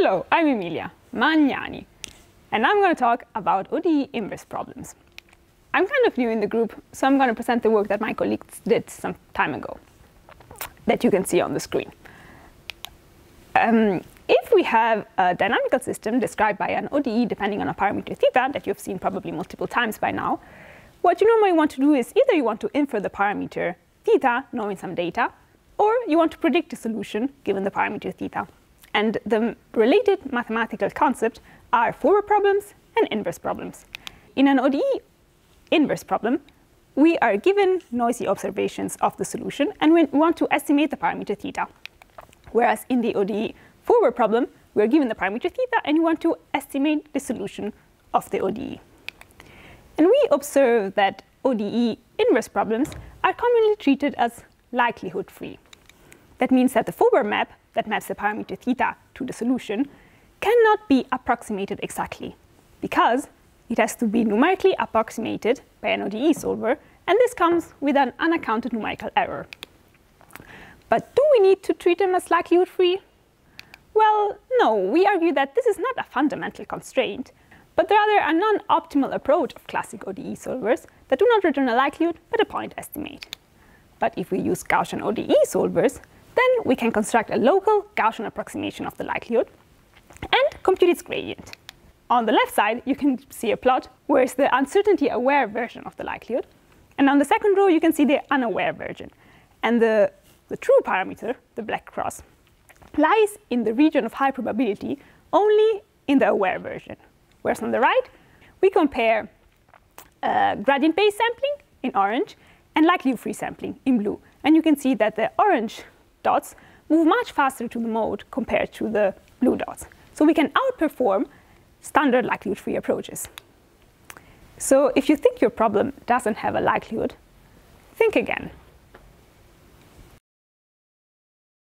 Hello, I'm Emilia Magnani, and I'm going to talk about ODE inverse problems. I'm kind of new in the group, so I'm going to present the work that my colleagues did some time ago, that you can see on the screen. If we have a dynamical system described by an ODE depending on a parameter theta that you've seen probably multiple times by now, what you normally want to do is either you want to infer the parameter theta knowing some data, or you want to predict a solution given the parameter theta. And the related mathematical concepts are forward problems and inverse problems. In an ODE inverse problem, we are given noisy observations of the solution and we want to estimate the parameter theta. Whereas in the ODE forward problem, we are given the parameter theta and we want to estimate the solution of the ODE. And we observe that ODE inverse problems are commonly treated as likelihood-free. That means that the forward map that maps the parameter theta to the solution cannot be approximated exactly, because it has to be numerically approximated by an ODE solver, and this comes with an unaccounted numerical error. But do we need to treat them as likelihood-free? Well, no, we argue that this is not a fundamental constraint, but rather a non-optimal approach of classic ODE solvers that do not return a likelihood but a point estimate. But if we use Gaussian ODE solvers, then we can construct a local Gaussian approximation of the likelihood and compute its gradient. On the left side, you can see a plot where it's the uncertainty-aware version of the likelihood. And on the second row, you can see the unaware version. And the true parameter, the black cross, lies in the region of high probability only in the aware version. Whereas on the right, we compare gradient-based sampling in orange and likelihood-free sampling in blue. And you can see that the orange dots move much faster to the mode compared to the blue dots. So we can outperform standard likelihood-free approaches. So if you think your problem doesn't have a likelihood, think again.